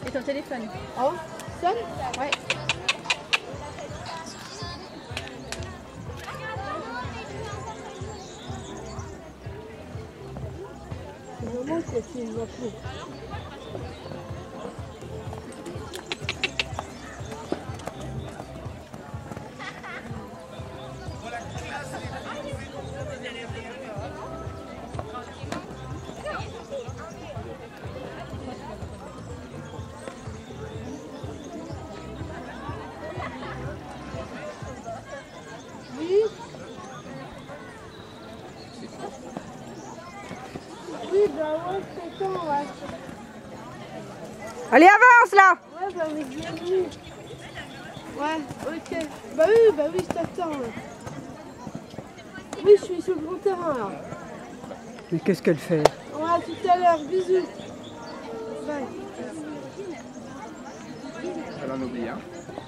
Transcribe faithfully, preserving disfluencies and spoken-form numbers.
Et ton téléphone? Oh, sonne? Ouais. C'est vraiment que tu ne vois plus. Oui. Oui, bah ouais, c'est temps, ouais. Allez, avance là! Ouais, bah mais bienvenue. Ouais, ok. Bah oui, bah oui, je t'attends. Ouais. Oui, je suis sur le bon terrain là. Mais qu'est-ce qu'elle fait? Ouais, tout à l'heure, bisous. Bye. Elle en oublie, hein.